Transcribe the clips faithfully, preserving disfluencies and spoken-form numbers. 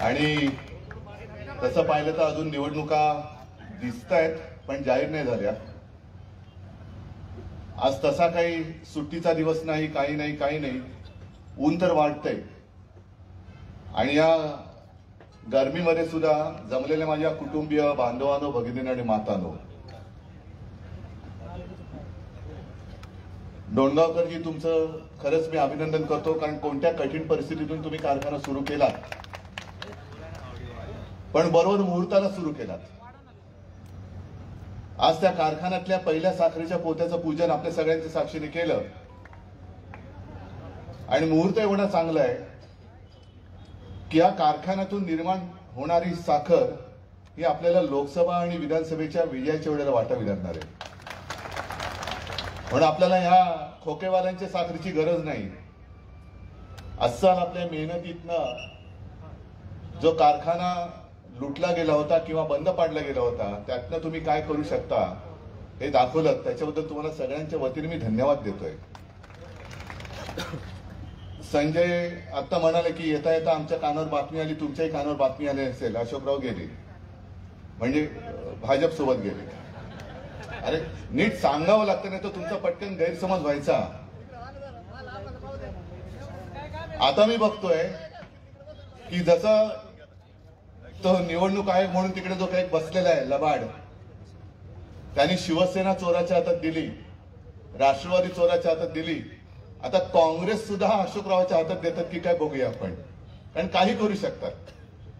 आणि तसं पाहिलं तर अजून निवडणुका दिसतायत पण जाहीर नाही झाल्या। आज तसा काही सुट्टीचा दिवस नाही, काही नाही काही नाही, ऊन तर वाढतंय आणि या गरमीमध्ये सुद्धा जमलेल्या माझ्या कुटुंबीय बांधवांनो, भगिनींनो आणि मातांनो, डोणगावकरजी तुमचं खरंच मी अभिनंदन करतो, कारण कोणत्या कठीण परिस्थितीतून तुम्ही कारखाना सुरू केलात पण बरोबर मुहूर्ताला सुरू केलात। आज त्या कारखान्यातल्या पहिल्या साखरेच्या पोत्याचं पूजन आपल्या सगळ्यांच्या साक्षीने केलं आणि मुहूर्त एवढा चांगला आहे की या कारखान्यातून निर्माण होणारी साखर ही आपल्याला लोकसभा आणि विधानसभेच्या विजयाच्या वेळेला वाटावी लागणार आहे। म्हणून आपल्याला ह्या खोकेवाल्यांच्या साखरेची गरज नाही। अस्सल आपल्या मेहनतीतनं जो कारखाना लुटला गेला होता किंवा बंद पाडला गेला होता, त्यातनं तुम्ही काय करू शकता हे दाखवलं, त्याच्याबद्दल तुम्हाला सगळ्यांच्या वतीने मी धन्यवाद देतोय। संजय आता म्हणाले की येता येता आमच्या कानावर बातमी आली, तुमच्याही कानावर बातमी आली असेल, अशोकराव गेले म्हणजे भाजप सोबत गेले। अरे नीट सांगावं लागतं, नाही तर तुमचा पटकन गैरसमज व्हायचा। आता मी बघतोय की जसं तो निवडणूक आयोग म्हणून तिकडे जो काही बसलेला आहे लबाड, त्यांनी शिवसेना चोराच्या हातात दिली, राष्ट्रवादी चोराच्या हातात दिली, आता काँग्रेस सुद्धा अशोकरावाच्या हातात देतात की काय बघूया आपण, कारण काही करू शकतात।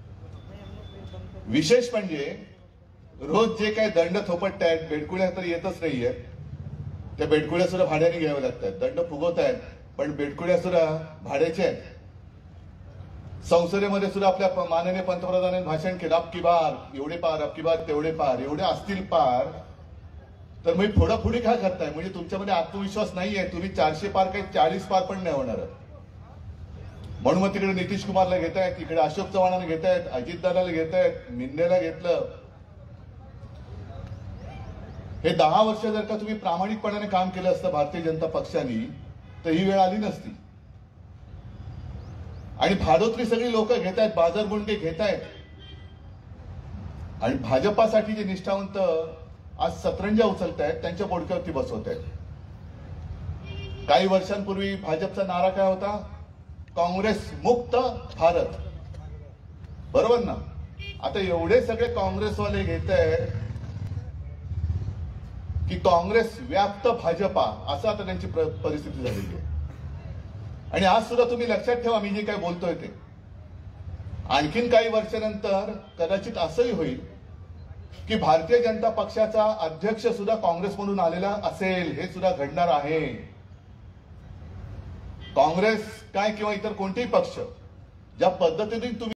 विशेष म्हणजे रोज जे काही दंड थोपटतायत, बेडकुळ्या तर येतच नाहीये, त्या बेडकुळ्या सुद्धा भाड्याने घ्याव्या लागतात। दंड फुगवतायत पण बेडकुळ्या सुद्धा भाड्याच्या आहेत। संसदेमध्ये सुद्धा आपल्या माननीय पंतप्रधानांनी भाषण केलं, अबकी बार एवढे पार, अबकी बार तेवढे पार, एवढे असतील पार तर मग फोडाफोडी काय करताय? म्हणजे तुमच्यामध्ये आत्मविश्वास नाहीये, तुम्ही चारशे पार काही चाळीस पार पण नाही होणार। म्हणून मग तिकडे नितीश कुमारला घेतायत, इकडे अशोक चव्हाणांना घेतायत, अजितदादाला घेतायत, मिंदेला घेतलं। हे दहा वर्ष जर का तुम्ही प्रामाणिकपणाने काम केलं असतं भारतीय जनता पक्षाने, तर ही वेळ आली नसती। आणि भाडोतरी सगळी लोक घेतायत, बाजार गुंडे घेतायत आणि भाजपासाठी जे निष्ठावंत आज सतरंजा उचलतायत त्यांच्या बोडक्यावरती बसवतायत। काही वर्षांपूर्वी भाजपचा नारा काय होता? काँग्रेस मुक्त भारत, बरोबर ना? आता एवढे सगळे काँग्रेसवाले घेतायत की काँग्रेस व्याप्त भाजपा, असं आता त्यांची परिस्थिती झालेली आहे। आणि आज सुद्धा तुम्ही लक्षात ठेवा, मी जे काय बोलतोय ते आणखीन काही वर्षानंतर कदाचित असंही होईल की भारतीय जनता पक्षाचा अध्यक्ष सुद्धा काँग्रेसमधून आलेला असेल, हे सुद्धा घडणार आहे। काँग्रेस काय किंवा इतर कोणतेही पक्ष ज्या पद्धतीने तुम्ही